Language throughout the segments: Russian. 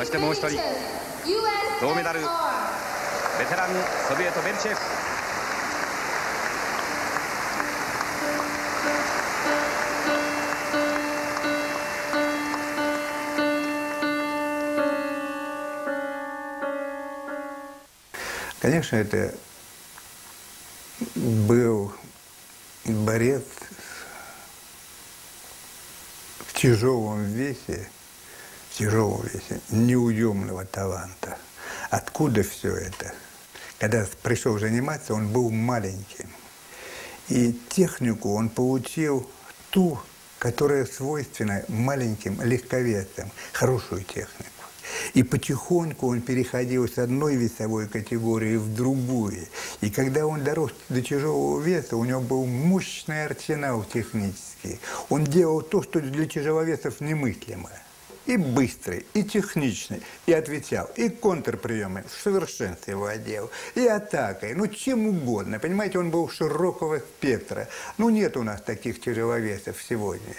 そしてもう一人銅メダルベテランソビエトベルチェフ。 Конечно, это был борец в тяжелом весе, неуемного таланта. Откуда все это? Когда пришел заниматься, он был маленьким. И технику он получил ту, которая свойственна маленьким легковесам, хорошую технику. И потихоньку он переходил с одной весовой категории в другую. И когда он дорос до тяжелого веса, у него был мощный арсенал технический. Он делал то, что для тяжеловесов немыслимо. И быстрый, и техничный, и отвечал, и контрприемы в совершенстве владел, и атакой, ну чем угодно. Понимаете, он был широкого спектра. Ну нет у нас таких тяжеловесов сегодня.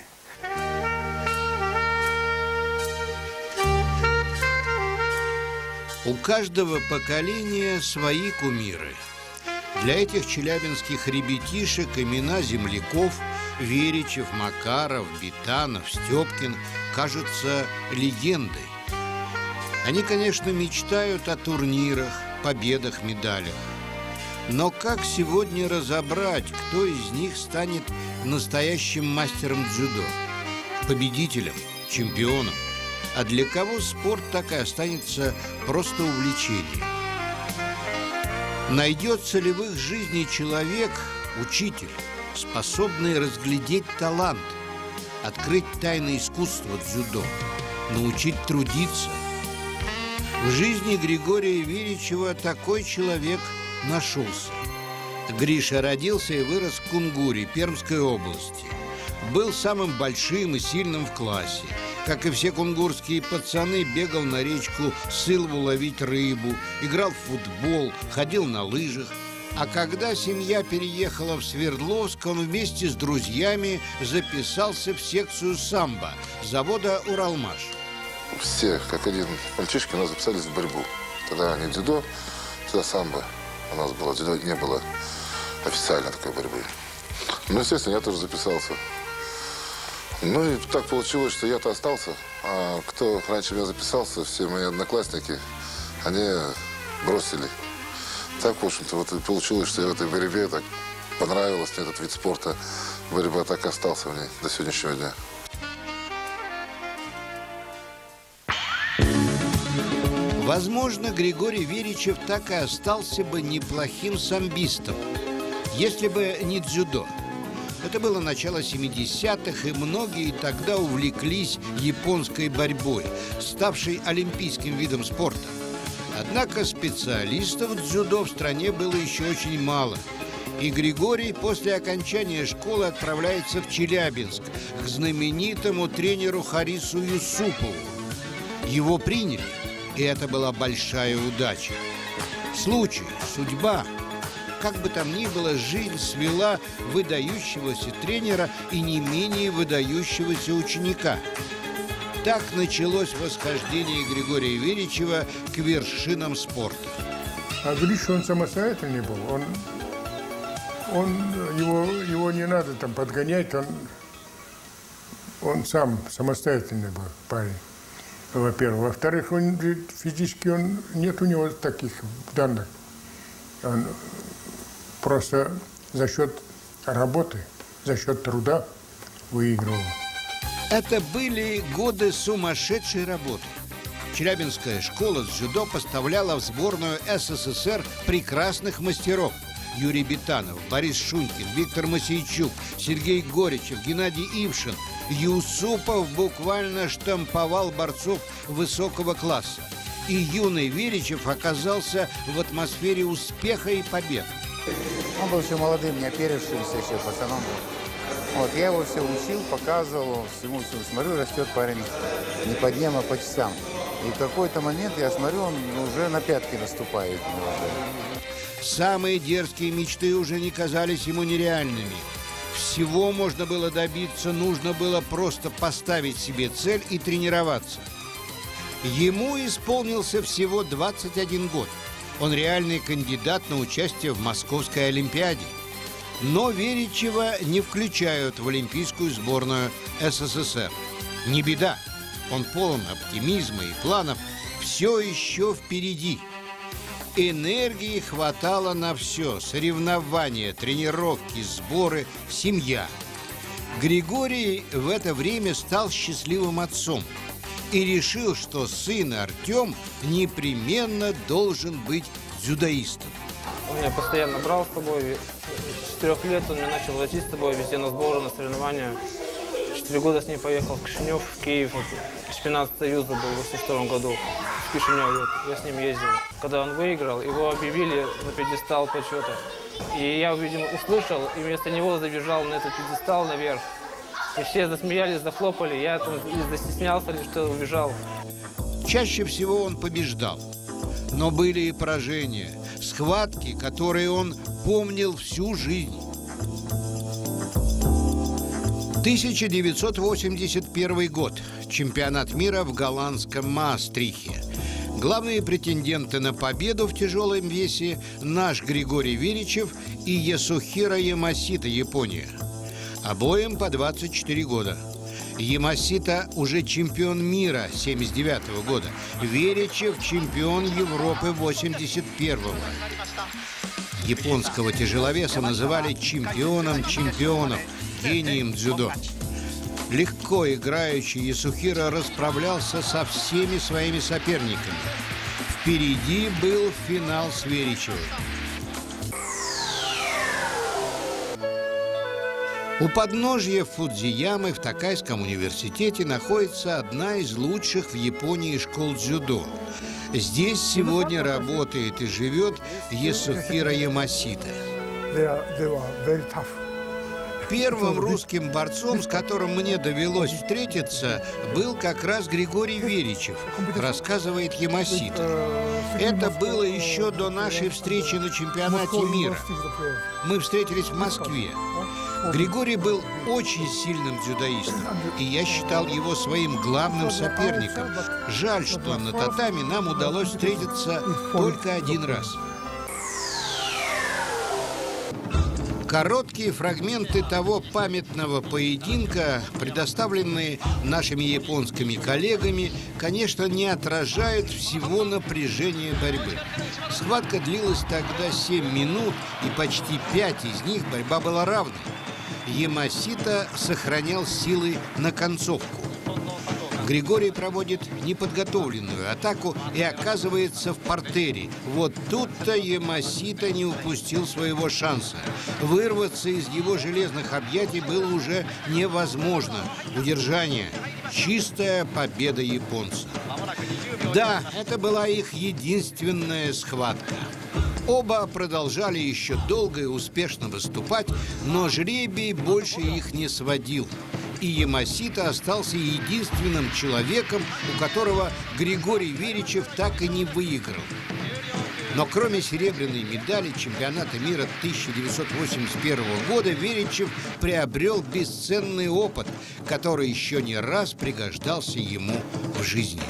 У каждого поколения свои кумиры. Для этих челябинских ребятишек имена земляков Веричев, Макаров, Битанов, Степкин кажутся легендой. Они, конечно, мечтают о турнирах, победах, медалях. Но как сегодня разобрать, кто из них станет настоящим мастером дзюдо, победителем, чемпионом? А для кого спорт так и останется просто увлечением? Найдется ли в их жизни человек, учитель, способный разглядеть талант, открыть тайны искусства дзюдо, научить трудиться? В жизни Григория Веричева такой человек нашелся. Гриша родился и вырос в Кунгуре, Пермской области. Был самым большим и сильным в классе. Как и все кунгурские пацаны, бегал на речку Сылву ловить рыбу, играл в футбол, ходил на лыжах. А когда семья переехала в Свердловск, он вместе с друзьями записался в секцию самбо завода «Уралмаш». Все, как один мальчишки, у нас записались в борьбу. Тогда не дзюдо, тогда самбо. У нас было дзюдо, не было официально такой борьбы. Ну, естественно, я тоже записался. Ну и так получилось, что я-то остался, а кто раньше меня записался, все мои одноклассники, они бросили. Так, в общем-то, вот и получилось, что я в этой борьбе так понравилось мне этот вид спорта. Борьба так и остался в ней до сегодняшнего дня. Возможно, Григорий Веричев так и остался бы неплохим самбистом, если бы не дзюдо. Это было начало 70-х, и многие тогда увлеклись японской борьбой, ставшей олимпийским видом спорта. Однако специалистов дзюдо в стране было еще очень мало. И Григорий после окончания школы отправляется в Челябинск к знаменитому тренеру Харису Юсупову. Его приняли, и это была большая удача. Случай, судьба. Как бы там ни было, жизнь свела выдающегося тренера и не менее выдающегося ученика. Так началось восхождение Григория Веричева к вершинам спорта. А Гриша, он самостоятельный был. Его не надо там подгонять, он сам самостоятельный был парень, во-первых. Во-вторых, физически нет у него таких данных. Он просто за счет работы, за счет труда выигрывал. Это были годы сумасшедшей работы. Челябинская школа дзюдо поставляла в сборную СССР прекрасных мастеров. Юрий Битанов, Борис Шунькин, Виктор Мосейчук, Сергей Горячев, Геннадий Ившин. Юсупов буквально штамповал борцов высокого класса. И юный Веричев оказался в атмосфере успеха и побед. Он был еще молодым, не оперившимся еще пацаном был. Вот, я его все учил, показывал, всему смотрю, растет парень не по дням, а по часам. И в какой-то момент я смотрю, он уже на пятки наступает. Самые дерзкие мечты уже не казались ему нереальными. Всего можно было добиться, нужно было просто поставить себе цель и тренироваться. Ему исполнился всего 21 год. Он реальный кандидат на участие в Московской Олимпиаде. Но Веричева не включают в олимпийскую сборную СССР. Не беда. Он полон оптимизма и планов. Все еще впереди. Энергии хватало на все. Соревнования, тренировки, сборы, семья. Григорий в это время стал счастливым отцом и решил, что сын Артем непременно должен быть дзюдоистом. Он меня постоянно брал с собой. С 4 лет он меня начал возить с собой везде на сборы, на соревнования. 4 года с ним поехал в Кишинев, в Киев. Чемпионат Союза был в 1982 году в Кишиневе. Я с ним ездил. Когда он выиграл, его объявили на пьедестал почета. И я, видимо, услышал, и вместо него забежал на этот пьедестал наверх. И все засмеялись, захлопали. Я там застеснялся, лишь что убежал. Чаще всего он побеждал. Но были и поражения, схватки, которые он помнил всю жизнь. 1981 год. Чемпионат мира в голландском Маастрихте. Главные претенденты на победу в тяжелом весе – наш Григорий Веричев и Ясухиро Ямасита, Япония. Обоим по 24 года. Ямасита уже чемпион мира 1979 года. Веричев чемпион Европы 1981-го. Японского тяжеловеса называли чемпионом чемпионов, гением дзюдо. Легко играющий Ясухиро расправлялся со всеми своими соперниками. Впереди был финал с Веричевым. У подножья Фудзиямы в Токайском университете находится одна из лучших в Японии школ дзюдо. Здесь сегодня работает и живет Ясухиро Ямасита. Первым русским борцом, с которым мне довелось встретиться, был как раз Григорий Веричев, рассказывает Ямасита. Это было еще до нашей встречи на чемпионате мира. Мы встретились в Москве. Григорий был очень сильным дзюдоистом, и я считал его своим главным соперником. Жаль, что на татами нам удалось встретиться только один раз. Короткие фрагменты того памятного поединка, предоставленные нашими японскими коллегами, конечно, не отражают всего напряжения борьбы. Схватка длилась тогда 7 минут, и почти 5 из них борьба была равной. Ямасита сохранял силы на концовку. Григорий проводит неподготовленную атаку и оказывается в партере. Вот тут-то Ямасита не упустил своего шанса. Вырваться из его железных объятий было уже невозможно. Удержание. Чистая победа японца. Да, это была их единственная схватка. Оба продолжали еще долго и успешно выступать, но жребий больше их не сводил. И Ямасита остался единственным человеком, у которого Григорий Веричев так и не выиграл. Но кроме серебряной медали чемпионата мира 1981 года Веричев приобрел бесценный опыт, который еще не раз пригождался ему в жизни.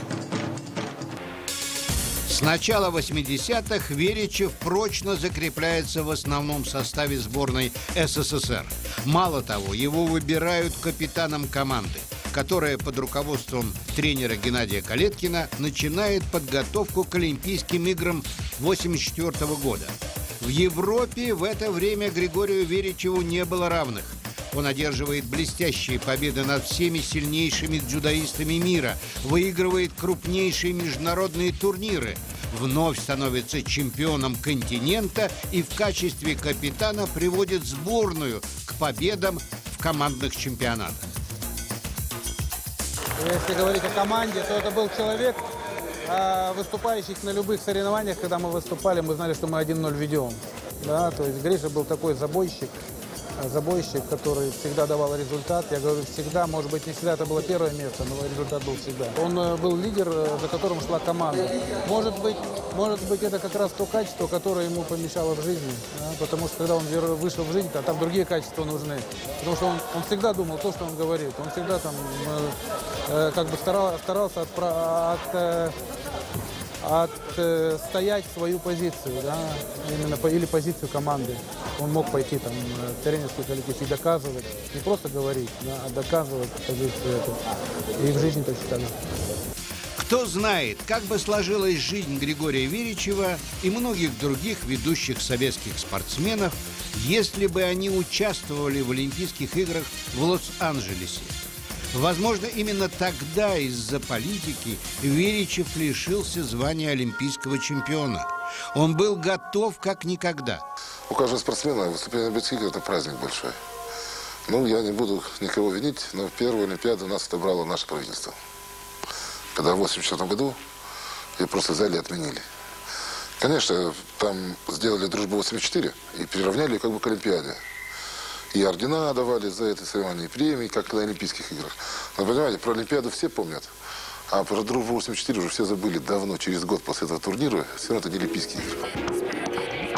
С начала 80-х Веричев прочно закрепляется в основном составе сборной СССР. Мало того, его выбирают капитаном команды, которая под руководством тренера Геннадия Калеткина начинает подготовку к Олимпийским играм 1984 года. В Европе в это время Григорию Веричеву не было равных. Он одерживает блестящие победы над всеми сильнейшими дзюдоистами мира, выигрывает крупнейшие международные турниры, вновь становится чемпионом континента и в качестве капитана приводит сборную к победам в командных чемпионатах. Если говорить о команде, то это был человек, выступающих на любых соревнованиях. Когда мы выступали, мы знали, что мы 1-0 ведем. Да, то есть Гриша был такой забойщик. забойщик, который всегда давал результат. Я говорю, всегда, может быть, не всегда это было первое место, но результат был всегда. Он был лидер, за которым шла команда. Может быть, это как раз то качество, которое ему помешало в жизни. Да? Потому что когда он вышел в жизнь, там другие качества нужны. Потому что он всегда думал то, что он говорит. Он всегда там как бы старался отстоять свою позицию, да, именно или позицию команды. Он мог пойти там в тренерский коллектив и доказывать, не просто говорить, да, а доказывать позицию эту. И в жизни точно так же. Кто знает, как бы сложилась жизнь Григория Веричева и многих других ведущих советских спортсменов, если бы они участвовали в Олимпийских играх в Лос-Анджелесе. Возможно, именно тогда из-за политики Веричев лишился звания олимпийского чемпиона. Он был готов как никогда. У каждого спортсмена выступление на Олимпийских играх – это праздник большой. Ну, я не буду никого винить, но первую Олимпиаду нас отобрало наше правительство. Когда в 1984 году ее просто взяли и отменили. Конечно, там сделали дружбу 84 и приравняли как бы к Олимпиаде. И ордена давали за это соревнование, и премии, как на Олимпийских играх. Но, понимаете, про Олимпиаду все помнят, а про дружбу 84 уже все забыли давно, через год после этого турнира. Все равно это не Олимпийские игры.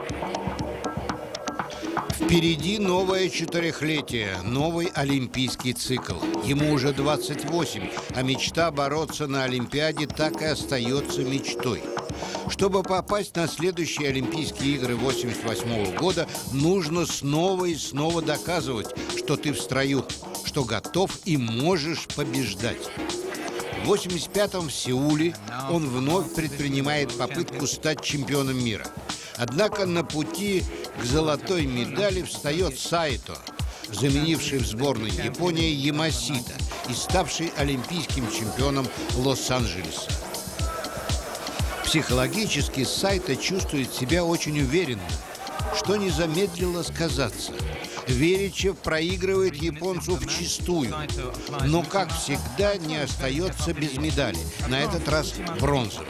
Впереди новое четырехлетие, новый олимпийский цикл. Ему уже 28, а мечта бороться на Олимпиаде так и остается мечтой. Чтобы попасть на следующие Олимпийские игры 1988 года, нужно снова и снова доказывать, что ты в строю, что готов и можешь побеждать. В 1985-м в Сеуле он вновь предпринимает попытку стать чемпионом мира. Однако на пути к золотой медали встает Сайто, заменивший в сборной Японии Ямасита и ставший олимпийским чемпионом Лос-Анджелеса. Психологически Сайто чувствует себя очень уверенно, что не замедлило сказаться. Веричев проигрывает японцу вчистую, но, как всегда, не остается без медали. На этот раз бронзовый.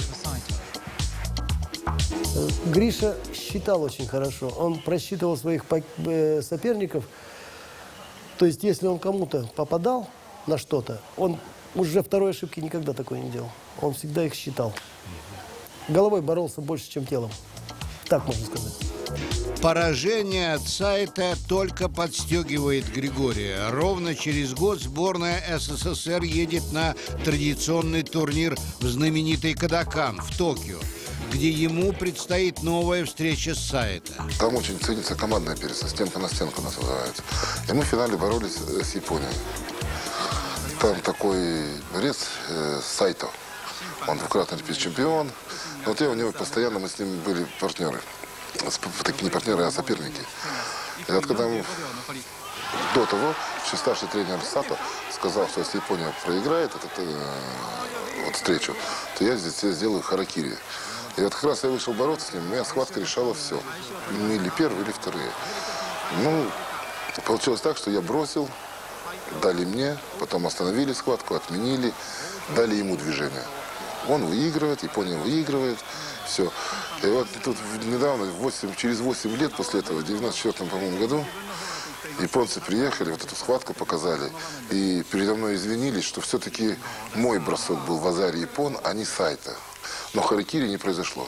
Гриша считал очень хорошо. Он просчитывал своих соперников. То есть, если он кому-то попадал на что-то, он уже второй ошибки никогда такой не делал. Он всегда их считал. Головой боролся больше, чем телом. Так можно сказать. Поражение от Сайто только подстегивает Григория. Ровно через год сборная СССР едет на традиционный турнир в знаменитый Кодокан в Токио, где ему предстоит новая встреча с Сайто. Там очень ценится командная переса, стенка на стенку нас называется. И мы в финале боролись с Японией. Там такой борец Сайто. Он двукратный олимпийский чемпион. Но вот у него постоянно мы с ним были партнеры. Такие не партнеры, а соперники. И вот когда мы, до того, еще старший тренер Сато сказал, что если Япония проиграет вот встречу, то я здесь сделаю харакири. И вот как раз я вышел бороться с ним, моя схватка решала все. Или первые, или вторые. Ну, получилось так, что я бросил, дали мне, потом остановили схватку, отменили, дали ему движение. Он выигрывает, Япония выигрывает, все. И вот тут недавно, через 8 лет после этого, в 1994, по-моему, году, японцы приехали, вот эту схватку показали, и передо мной извинились, что все-таки мой бросок был в азаре Япон, а не Сайто. Но харакири не произошло.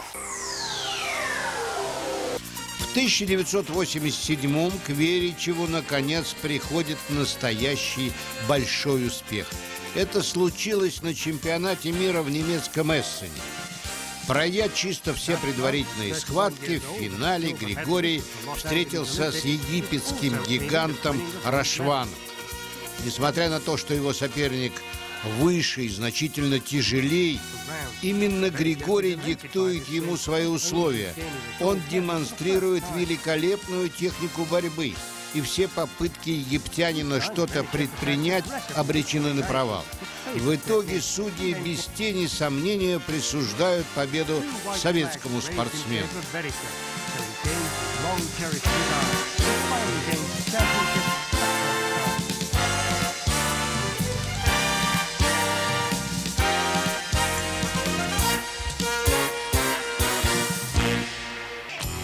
В 1987-м к Веричеву, наконец, приходит настоящий большой успех. Это случилось на чемпионате мира в немецком Эссене. Пройдя чисто все предварительные схватки, в финале Григорий встретился с египетским гигантом Рашваном. Несмотря на то, что его соперник выше и значительно тяжелее, именно Григорий диктует ему свои условия. Он демонстрирует великолепную технику борьбы, и все попытки египтянина что-то предпринять обречены на провал. В итоге судьи без тени сомнения присуждают победу советскому спортсмену.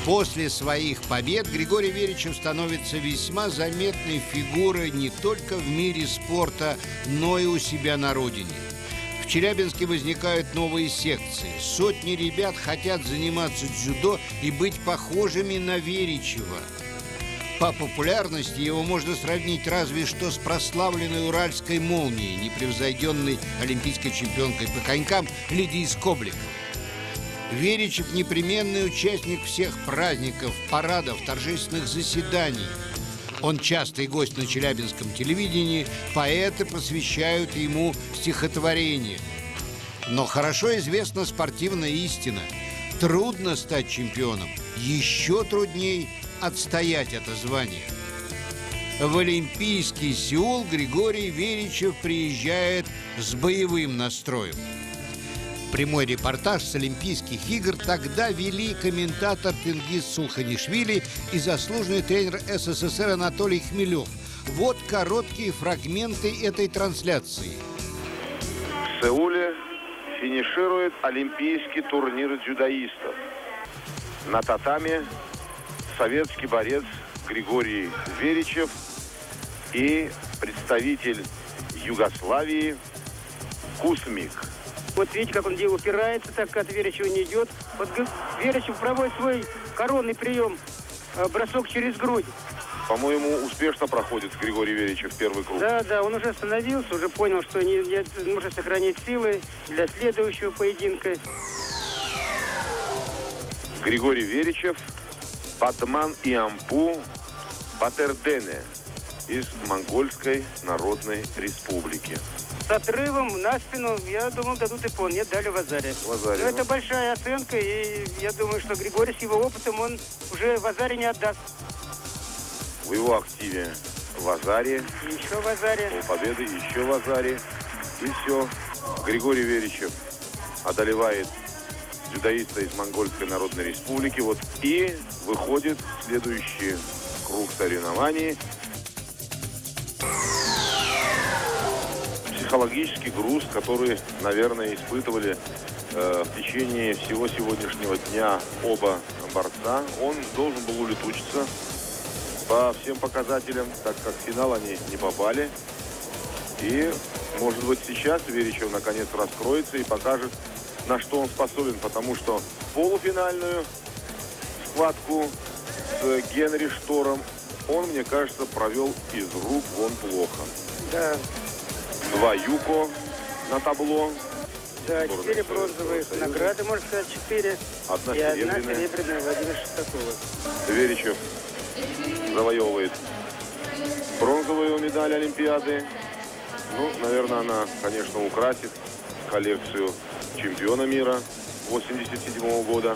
После своих побед Григорий Веричев становится весьма заметной фигурой не только в мире спорта, но и у себя на родине. В Челябинске возникают новые секции. Сотни ребят хотят заниматься дзюдо и быть похожими на Веричева. По популярности его можно сравнить разве что с прославленной уральской молнией, непревзойденной олимпийской чемпионкой по конькам Лидией Скобликовой. Веричев – непременный участник всех праздников, парадов, торжественных заседаний. Он частый гость на челябинском телевидении, поэты посвящают ему стихотворения. Но хорошо известна спортивная истина. Трудно стать чемпионом, еще трудней отстоять это звание. В Олимпийский Сеул Григорий Веричев приезжает с боевым настроем. Прямой репортаж с Олимпийских игр тогда вели комментатор Тенгиз Сулханишвили и заслуженный тренер СССР Анатолий Хмелев. Вот короткие фрагменты этой трансляции. В Сеуле финиширует олимпийский турнир дзюдоистов. На татами советский борец Григорий Веричев и представитель Югославии Кусмик. Вот видите, как он упирается, так от Веричева не идет. Вот Веричев проводит свой коронный прием, бросок через грудь. По-моему, успешно проходит Григорий Веричев первый круг. Да, он уже остановился, уже понял, что не может сохранить силы для следующего поединка. Григорий Веричев, Батман Иампу Батердене из Монгольской Народной Республики. С отрывом на спину, я думал, дадут иппон. Нет, дали Вазаре. Но это большая оценка, и я думаю, что Григорий с его опытом, он уже Вазаре не отдаст. В его активе Вазаре. Еще Вазаре. Пол победы, еще Вазаре. И все. Григорий Веричев одолевает дзюдоиста из Монгольской Народной Республики. Вот и выходит в следующий круг соревнований. Психологический груз, который, наверное, испытывали в течение всего сегодняшнего дня оба борца. Он должен был улетучиться по всем показателям, так как в финал они не попали. И, может быть, сейчас Веричев наконец раскроется и покажет, на что он способен, потому что полуфинальную схватку с Генри Штором он, мне кажется, провел из рук вон плохо. Да. 2 юко на табло. Да, 4 бронзовые награды, можно сказать, 4. Одна и серебряная. одна серебряная Владимира Шестакова. Веричев завоевывает бронзовую медаль Олимпиады. Ну, наверное, она, конечно, украсит коллекцию чемпиона мира 1987 года.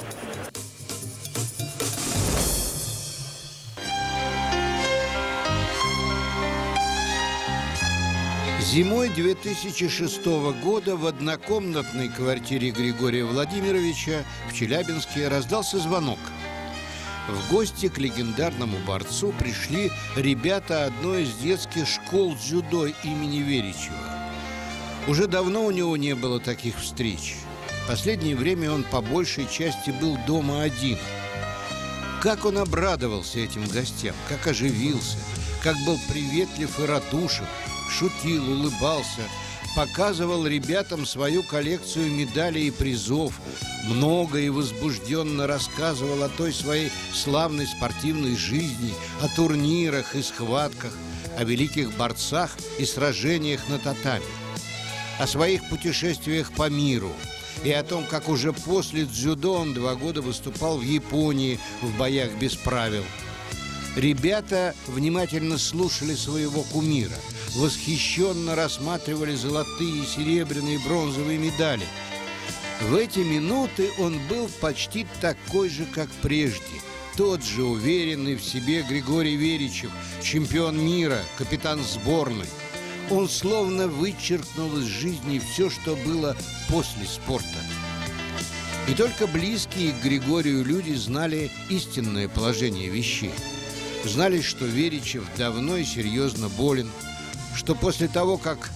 Зимой 2006 года в однокомнатной квартире Григория Владимировича в Челябинске раздался звонок. В гости к легендарному борцу пришли ребята одной из детских школ дзюдо имени Веричева. Уже давно у него не было таких встреч. В последнее время он по большей части был дома один. Как он обрадовался этим гостям, как оживился, как был приветлив и радушен, шутил, улыбался, показывал ребятам свою коллекцию медалей и призов, много и возбужденно рассказывал о той своей славной спортивной жизни, о турнирах и схватках, о великих борцах и сражениях на татами, о своих путешествиях по миру и о том, как уже после дзюдо он 2 года выступал в Японии в боях без правил. Ребята внимательно слушали своего кумира, восхищенно рассматривали золотые, серебряные, бронзовые медали. В эти минуты он был почти такой же, как прежде. Тот же уверенный в себе Григорий Веричев, чемпион мира, капитан сборной. Он словно вычеркнул из жизни все, что было после спорта. И только близкие к Григорию люди знали истинное положение вещей. Знали, что Веричев давно и серьезно болен, что после того, как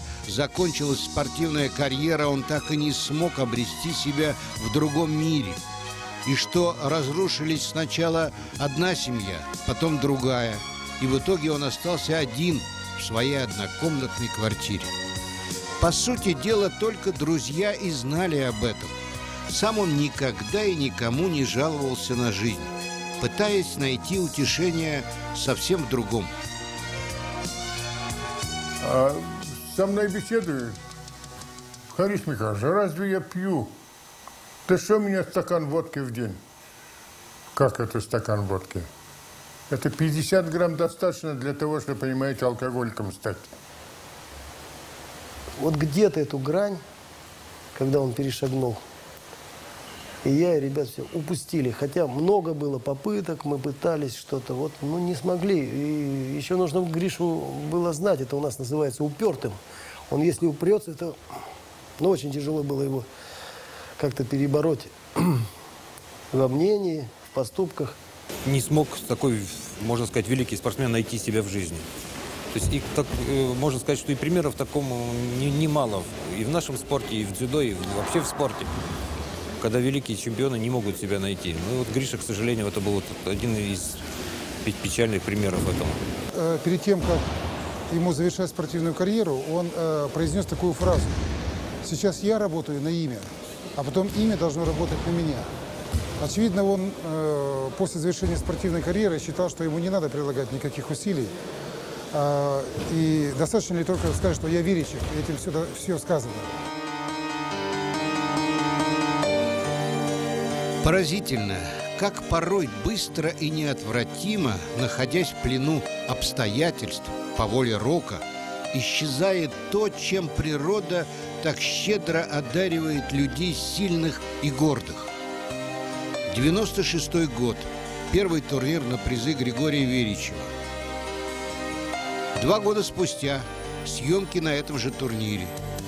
закончилась спортивная карьера, он так и не смог обрести себя в другом мире. и что разрушились сначала одна семья, потом другая, и в итоге он остался один в своей однокомнатной квартире. По сути дела, только друзья и знали об этом. Сам он никогда и никому не жаловался на жизнь, пытаясь найти утешение совсем в другом. А со мной беседует: Харис Михайлович, разве я пью? Ты что, у меня стакан водки в день? Как это стакан водки? Это 50 грамм достаточно для того, чтобы, понимаете, алкоголиком стать. Вот где-то эту грань, когда он перешагнул, и я, и ребят все упустили. Хотя много было попыток, мы пытались что-то, вот, ну, не смогли. И еще нужно Гришу было знать, это у нас называется упертым. Он, если упрется, это, ну, очень тяжело было его как-то перебороть во мнении, в поступках. Не смог такой, можно сказать, великий спортсмен найти себя в жизни. То есть, и так, можно сказать, что и примеров такому немало и в нашем спорте, и в дзюдо, и вообще в спорте, когда великие чемпионы не могут себя найти. Ну, вот Гриша, к сожалению, это был вот один из печальных примеров этого. Перед тем, как ему завершать спортивную карьеру, он произнес такую фразу: «Сейчас я работаю на имя, а потом имя должно работать на меня». Очевидно, он после завершения спортивной карьеры считал, что ему не надо прилагать никаких усилий. И достаточно ли только сказать, что я Веричев, и этим все сказано. Поразительно, как порой быстро и неотвратимо, находясь в плену обстоятельств по воле рока, исчезает то, чем природа так щедро одаривает людей сильных и гордых. 96-й год. Первый турнир на призы Григория Веричева. 2 года спустя съемки на этом же турнире.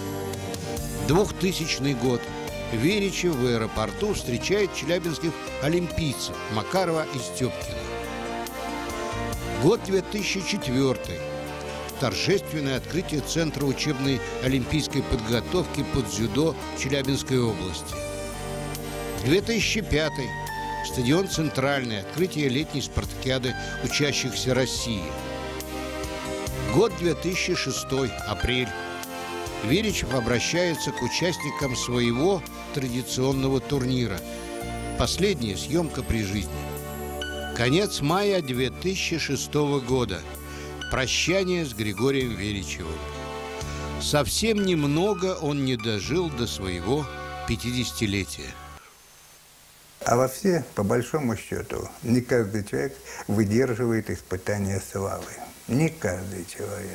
2000 год. Веричев в аэропорту встречает челябинских олимпийцев Макарова и Степкина. Год 2004. Торжественное открытие Центра учебной олимпийской подготовки по дзюдо Челябинской области. 2005. Стадион «Центральный», открытие летней спартакиады учащихся России. Год 2006, апрель. Веричев обращается к участникам своего традиционного турнира. Последняя съемка при жизни. Конец мая 2006 года. Прощание с Григорием Веричевым. Совсем немного он не дожил до своего 50-летия. А вообще, по большому счету, не каждый человек выдерживает испытания славы. Не каждый человек.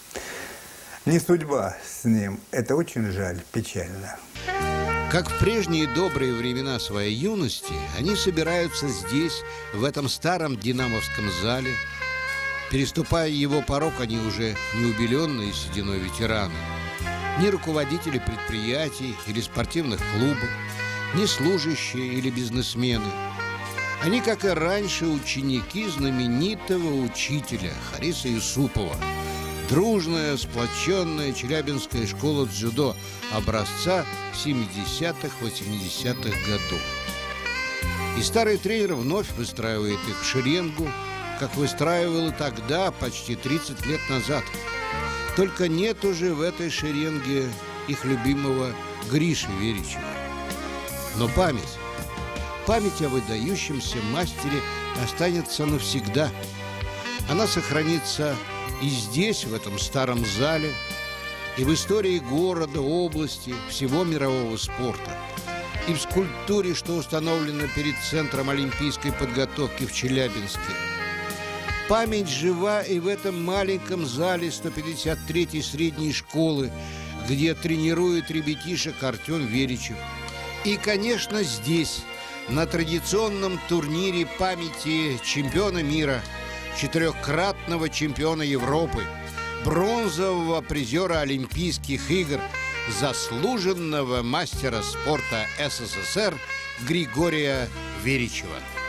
Не судьба с ним. Это очень жаль, печально. Как в прежние добрые времена своей юности, они собираются здесь, в этом старом динамовском зале. Переступая его порог, они уже не убеленные сединой ветераны, ни руководители предприятий или спортивных клубов, ни служащие или бизнесмены. Они, как и раньше, ученики знаменитого учителя Хариса Юсупова. Дружная, сплоченная челябинская школа дзюдо образца 70-х, 80-х годов. И старый тренер вновь выстраивает их в шеренгу, как выстраивал и тогда, почти 30 лет назад. Только нет уже в этой шеренге их любимого Гриши Веричева. Но память о выдающемся мастере останется навсегда. Она сохранится и здесь, в этом старом зале, и в истории города, области, всего мирового спорта, и в скульптуре, что установлена перед Центром олимпийской подготовки в Челябинске. Память жива и в этом маленьком зале 153-й средней школы, где тренирует ребятишек Артем Веричев. И, конечно, здесь, на традиционном турнире памяти чемпиона мира, 4-кратного чемпиона Европы, бронзового призера Олимпийских игр, заслуженного мастера спорта СССР Григория Веричева.